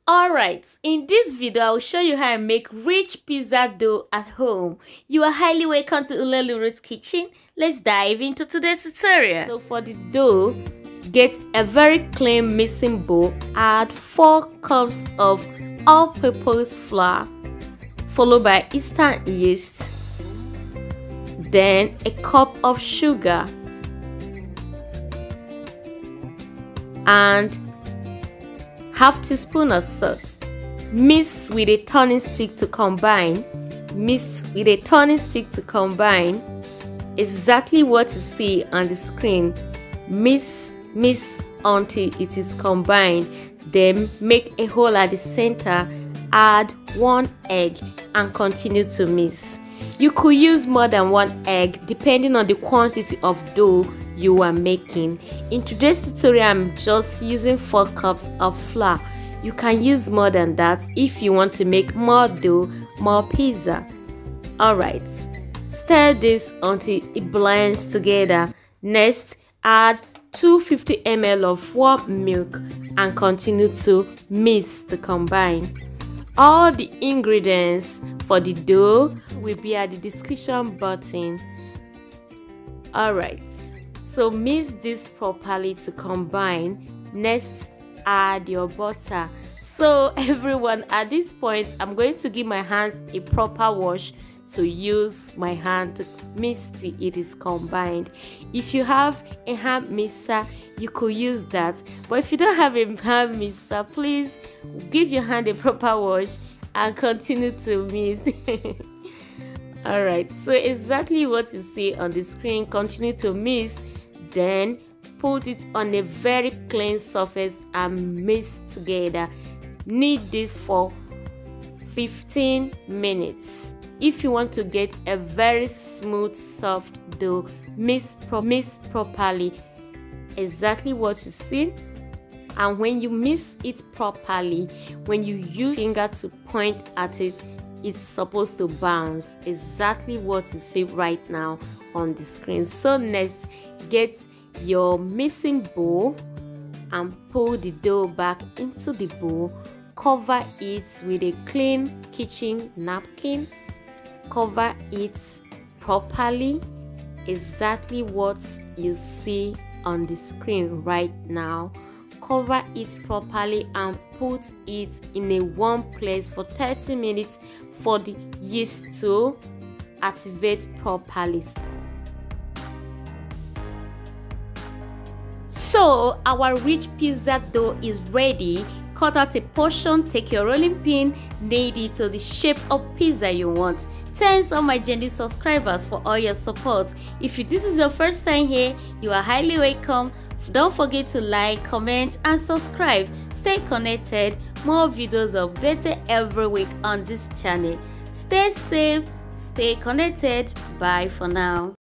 Alright, in this video I will show you how I make rich pizza dough at home. You are highly welcome to Ulelu Roots Kitchen. Let's dive into today's tutorial. So for the dough, get a very clean mixing bowl. Add 4 cups of all-purpose flour, followed by instant yeast, then a cup of sugar, and half teaspoon of salt. Mix with a turning stick to combine. Mix with a turning stick to combine. Exactly what you see on the screen. Mix until it is combined. Then make a hole at the center. Add 1 egg and continue to mix. You could use more than 1 egg depending on the quantity of dough you are making. In today's tutorial, I'm just using 4 cups of flour. You can use more than that if you want to make more dough, more pizza. Alright, stir this until it blends together. Next, add 250 ml of warm milk and continue to mix to combine. All the ingredients for the dough will be at the description button. Alright, so mix this properly to combine. Next, add your butter. So everyone, at this point I'm going to give my hands a proper wash to use my hand to mix till it is combined. If you have a hand mixer, you could use that, but if you don't have a hand mixer, please give your hand a proper wash and continue to mix. Alright, so exactly what you see on the screen. Continue to mix, then put it on a very clean surface and mix together. Knead this for 15 minutes. If you want to get a very smooth, soft dough, mix properly. Exactly what you see. And when you mix it properly, when you use finger to point at it, it's supposed to bounce. Exactly what you see right now on the screen. So next, get your mixing bowl and pull the dough back into the bowl. Cover it with a clean kitchen napkin. Cover it properly. Exactly what you see on the screen right now. Cover it properly and put it in a warm place for 30 minutes for the yeast to activate properly. So our rich pizza dough is ready. Cut out a portion, take your rolling pin, knead it to the shape of pizza you want. Thanks all my genuine subscribers for all your support. If this is your first time here, you are highly welcome. Don't forget to like, comment and subscribe. Stay connected. More videos updated every week on this channel. Stay safe, stay connected. Bye for now.